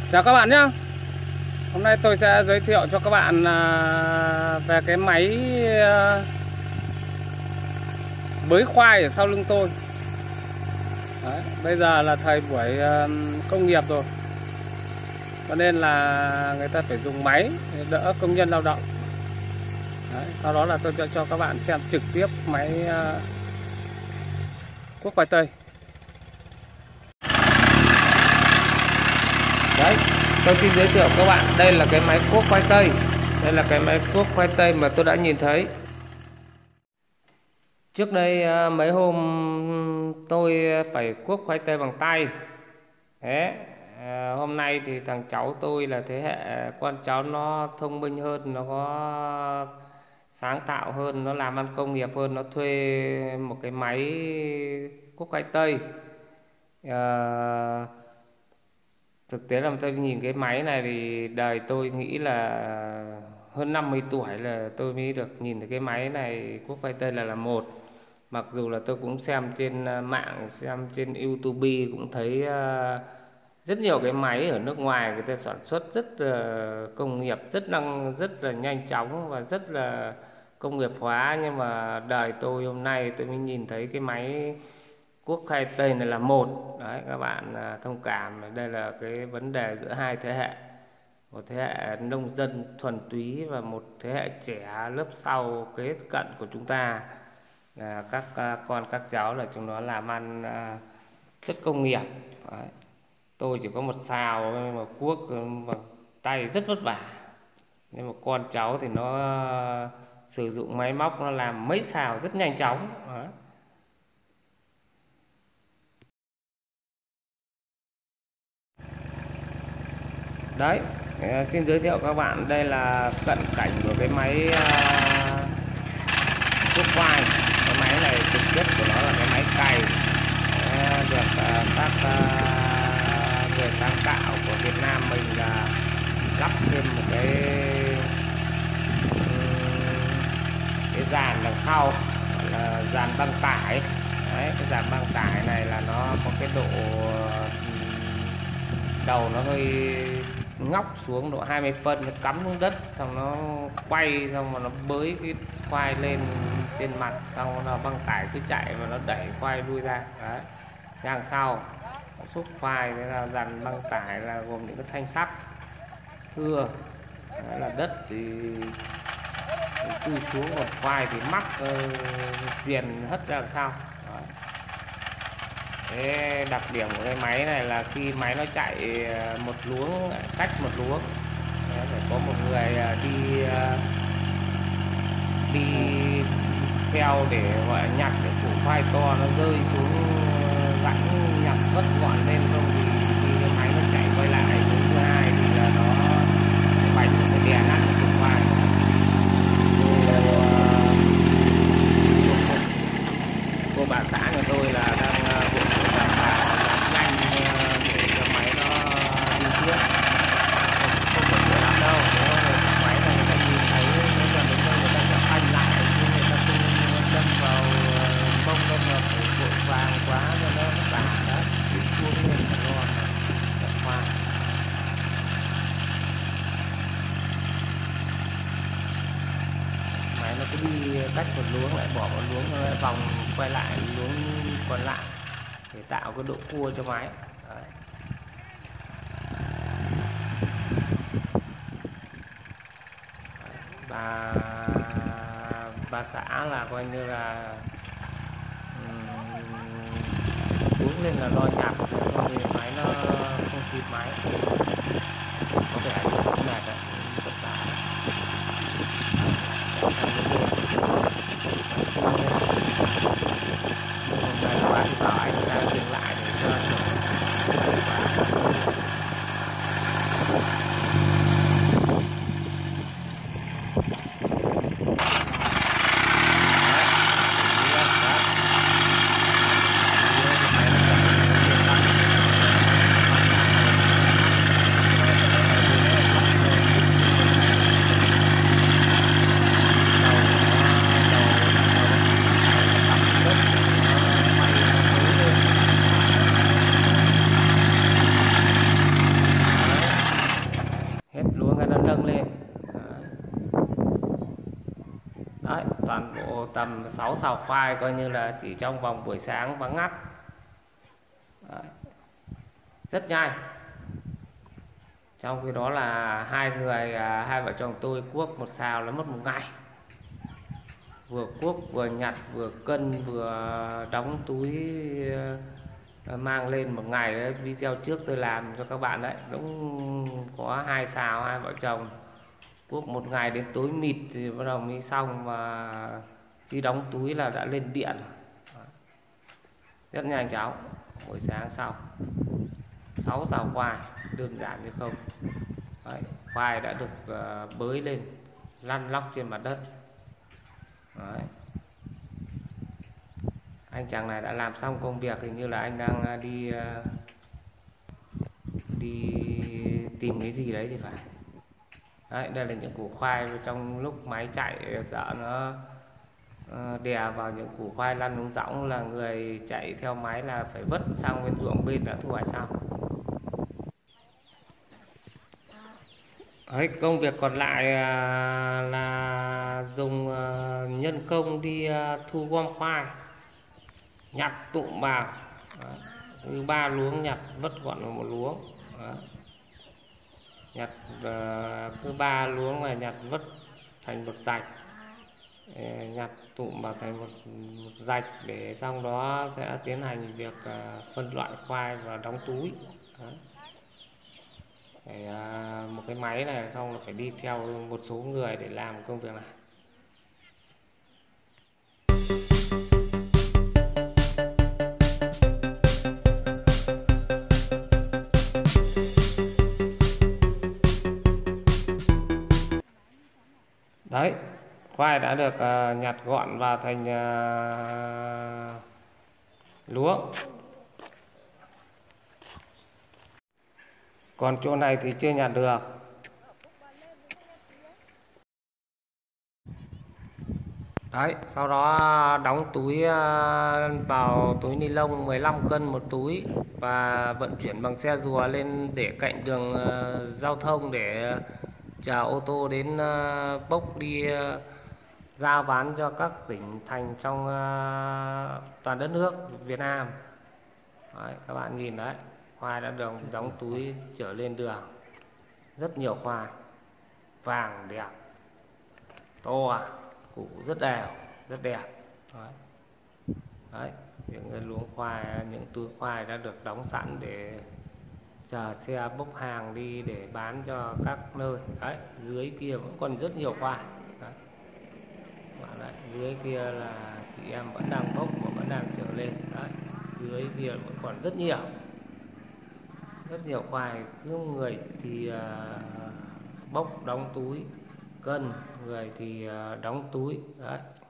Chào các bạn nhé. Hôm nay tôi sẽ giới thiệu cho các bạn về cái máy bới khoai ở sau lưng tôi. Đấy, bây giờ là thời buổi công nghiệp rồi, cho nên là người ta phải dùng máy để đỡ công nhân lao động. Đấy, sau đó là tôi cho các bạn xem trực tiếp máy cuốc khoai tây. Đấy, tôi xin giới thiệu các bạn, đây là cái máy cuốc khoai tây. Đây là cái máy cuốc khoai tây mà tôi đã nhìn thấy. Trước đây mấy hôm tôi phải cuốc khoai tây bằng tay. Thế hôm nay thì thằng cháu tôi là thế hệ con cháu nó thông minh hơn, nó có sáng tạo hơn, nó làm ăn công nghiệp hơn, nó thuê một cái máy cuốc khoai tây. Thực tế là tôi nhìn cái máy này thì đời tôi nghĩ là hơn 50 tuổi là tôi mới được nhìn thấy cái máy này cuốc khoai tây là một. Mặc dù là tôi cũng xem trên mạng, xem trên YouTube cũng thấy rất nhiều cái máy ở nước ngoài người ta sản xuất rất là công nghiệp, rất là nhanh chóng và rất là công nghiệp hóa, nhưng mà đời tôi hôm nay tôi mới nhìn thấy cái máy cuốc khoai tây này là một. Đấy, các bạn thông cảm, đây là cái vấn đề giữa hai thế hệ, một thế hệ nông dân thuần túy và một thế hệ trẻ lớp sau kế cận của chúng ta, là các con các cháu là chúng nó làm ăn rất công nghiệp. Đấy. Tôi chỉ có một xào mà cuốc bằng tay rất vất vả, nhưng mà con cháu thì nó sử dụng máy móc, nó làm mấy xào rất nhanh chóng. Đấy. Đấy, xin giới thiệu các bạn, đây là cận cảnh của cái máy cuốc khoai. Cái máy này thực chất của nó là cái máy cày, được các người sáng tạo của Việt Nam mình là lắp thêm một cái dàn đằng sau, là dàn băng tải. Đấy, cái dàn băng tải này là nó có cái độ đầu nó hơi ngóc xuống độ 20 phân, nó cắm xuống đất, xong nó quay, xong mà nó bới cái khoai lên trên mặt, xong nó băng tải cứ chạy và nó đẩy khoai lui ra. Đấy, đằng sau nó xúc khoai. Thế là dàn băng tải là gồm những cái thanh sắt thưa. Đấy là đất thì chui xuống, còn khoai thì mắc viền hất ra đằng sau. Đấy. Cái đặc điểm của cái máy này là khi máy nó chạy một luống cách một luống, phải có một người đi theo để gọi là nhặt cái củ khoai to nó rơi xuống gãnh, nhặt vất gọn lên, không thì cái máy nó chạy quay lại. Thứ hai thì là nó bánh nó đè nát cái củ khoai. Cô bà xã nhà tôi là đang làm nhanh để cho máy nó đi trước, không phải sửa lắm đâu. Nếu máy này người ta nhìn thấy nó gần đến nơi người ta sẽ phanh lại, chứ người ta không đâm vào bông, đâm vào phải vội vàng quá cho nó vất vả. Đó, xuống lên là ngon thật hoa. Máy nó cứ đi cách một luống lại bỏ một luống, nó lại vòng quay lại luống còn lại để tạo cái độ cua cho máy. Đấy. Bà xã là coi như là uống lên là lo nhặt, không thì máy nó không kịp máy, có vẻ rất mệt đấy, vất vả. Đây là bạn bảo anh ta dừng lại để cho tầm 6 sào khoai, coi như là chỉ trong vòng buổi sáng vắng ngắt. Đấy, rất nhanh. Trong khi đó là hai vợ chồng tôi cuốc một sào là mất một ngày, vừa cuốc vừa nhặt vừa cân vừa đóng túi, mang lên một ngày. Đấy, video trước tôi làm cho các bạn đấy, đúng có 2 sào hai vợ chồng cuốc một ngày đến tối mịt thì bắt đầu mới xong, và khi đóng túi là đã lên điện. Rất nhanh cháu, buổi sáng xong 6 sào khoai, đơn giản như không. Đấy, khoai đã được bới lên lăn lóc trên mặt đất. Đấy, anh chàng này đã làm xong công việc, hình như là anh đang đi tìm cái gì đấy thì phải. Đấy, đây là những củ khoai trong lúc máy chạy sợ nó đè vào những củ khoai lăn xuống rỗng, là người chạy theo máy là phải vứt sang bên ruộng bên đã thu hoạch xong. Đấy, công việc còn lại là dùng nhân công đi thu gom khoai, nhặt tụm vào. Đấy, 3 luống nhặt vứt gọn vào một luống. Đấy, nhặt cứ 3 luống này nhặt vứt thành một rạch, nhặt tụm vào thành một rạch, để xong đó sẽ tiến hành việc phân loại khoai và đóng túi. Đấy. Một cái máy này xong là phải đi theo một số người để làm công việc này. Đấy, khoai đã được nhặt gọn vào thành luống. Còn chỗ này thì chưa nhặt được. Đấy, sau đó đóng túi vào túi ni lông 15 cân một túi, và vận chuyển bằng xe rùa lên để cạnh đường giao thông để chờ ô tô đến bốc đi giao bán cho các tỉnh thành trong toàn đất nước Việt Nam. Đấy, các bạn nhìn đấy, khoai đã được đóng túi trở lên đường. Rất nhiều khoai vàng đẹp, to, củ rất đều, rất đẹp. Đấy. Đấy, những luống khoai, những túi khoai đã được đóng sẵn để chờ xe bốc hàng đi để bán cho các nơi. Đấy, dưới kia vẫn còn rất nhiều khoai. Đấy. Đấy, dưới kia là chị em vẫn đang bốc và vẫn đang trở lên. Đấy, dưới kia vẫn còn rất nhiều khoai. Cứ người thì bốc đóng túi cân, người thì đóng túi. Đấy,